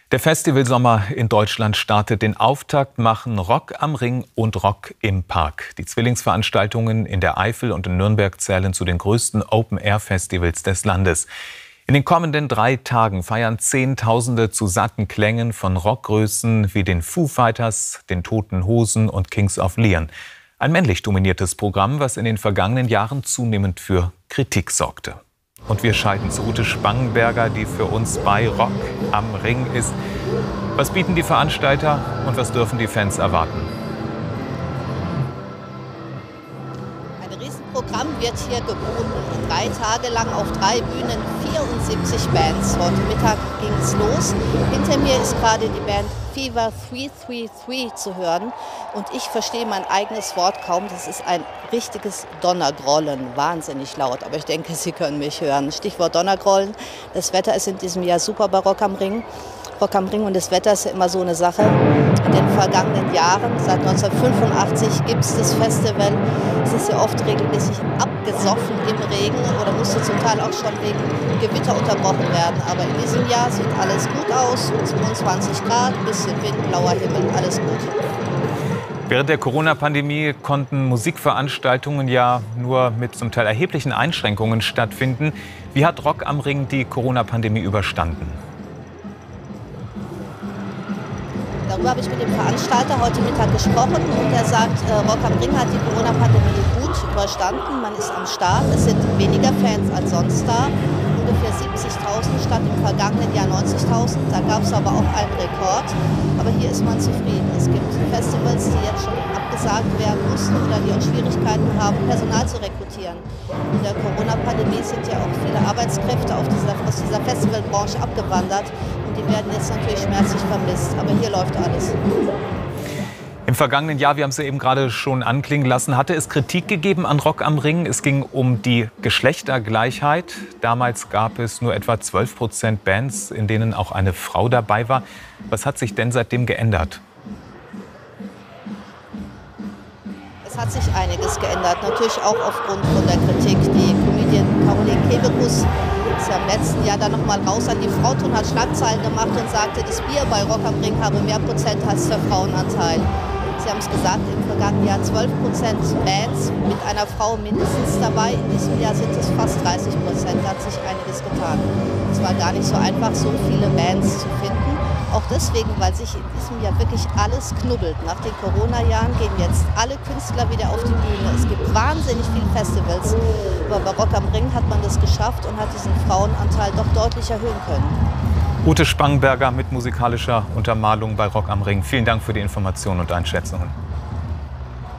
Der Festivalsommer in Deutschland startet. Den Auftakt machen Rock am Ring und Rock im Park. Die Zwillingsveranstaltungen in der Eifel und in Nürnberg zählen zu den größten Open-Air-Festivals des Landes. In den kommenden 3 Tagen feiern Zehntausende zu satten Klängen von Rockgrößen wie den Foo Fighters, den Toten Hosen und Kings of Leon. Ein männlich dominiertes Programm, was in den vergangenen Jahren zunehmend für Kritik sorgte. Und wir schalten zu Ute Spangenberger, die für uns bei Rock am Ring ist. Was bieten die Veranstalter und was dürfen die Fans erwarten? Ein Riesenprogramm wird hier geboten. 3 Tage lang auf 3 Bühnen, 74 Bands. Heute Mittag ging es los. Hinter mir ist gerade die Band Fever 333 zu hören. Und ich verstehe mein eigenes Wort kaum. Das ist ein richtiges Donnergrollen. Wahnsinnig laut. Aber ich denke, Sie können mich hören. Stichwort Donnergrollen. Das Wetter ist in diesem Jahr super bei Rock am Ring. Rock am Ring und das Wetter ist ja immer so eine Sache. In den vergangenen Jahren, seit 1985 gibt es das Festival. Es ist ja oft regelmäßig abgesoffen im Regen oder musste zum Teil auch schon wegen Gewitter unterbrochen werden. Aber in diesem Jahr sieht alles gut aus. 22 Grad, ein bisschen Wind, blauer Himmel, alles gut. Während der Corona-Pandemie konnten Musikveranstaltungen ja nur mit zum Teil erheblichen Einschränkungen stattfinden. Wie hat Rock am Ring die Corona-Pandemie überstanden? Darüber habe ich mit dem Veranstalter heute Mittag gesprochen und er sagt, Rock am Ring hat die Corona-Pandemie gut überstanden. Man ist am Start, es sind weniger Fans als sonst da. Ungefähr 70.000 statt im vergangenen Jahr 90.000. Da gab es aber auch einen Rekord. Aber hier ist man zufrieden. Es gibt Festivals, die jetzt schon abgesagt werden mussten oder die auch Schwierigkeiten haben, Personal zu rekrutieren. In der Corona-Pandemie sind ja auch viele Arbeitskräfte aus dieser Festivalbranche abgewandert. Und die werden jetzt natürlich schmerzlich vermisst. Aber hier läuft alles. Im vergangenen Jahr, wir haben es ja eben gerade schon anklingen lassen, hatte es Kritik gegeben an Rock am Ring. Es ging um die Geschlechtergleichheit. Damals gab es nur etwa 12% Bands, in denen auch eine Frau dabei war. Was hat sich denn seitdem geändert? Es hat sich einiges geändert, natürlich auch aufgrund von der Kritik. Die Comedian Caroline Kebekus ist ja im letzten Jahr dann noch mal raus an die Frauentun, hat Schlagzeilen gemacht und sagte, das Bier bei Rock am Ring habe mehr Prozent als der Frauenanteil. Sie haben es gesagt, im vergangenen Jahr 12% Bands mit einer Frau mindestens dabei. In diesem Jahr sind es fast 30%. Da hat sich einiges getan. Es war gar nicht so einfach, so viele Bands zu finden. Auch deswegen, weil sich in diesem Jahr wirklich alles knubbelt. Nach den Corona-Jahren gehen jetzt alle Künstler wieder auf die Bühne. Es gibt wahnsinnig viele Festivals. Aber bei Rock am Ring hat man das geschafft und hat diesen Frauenanteil doch deutlich erhöhen können. Ute Spangenberger mit musikalischer Untermalung bei Rock am Ring. Vielen Dank für die Informationen und Einschätzungen.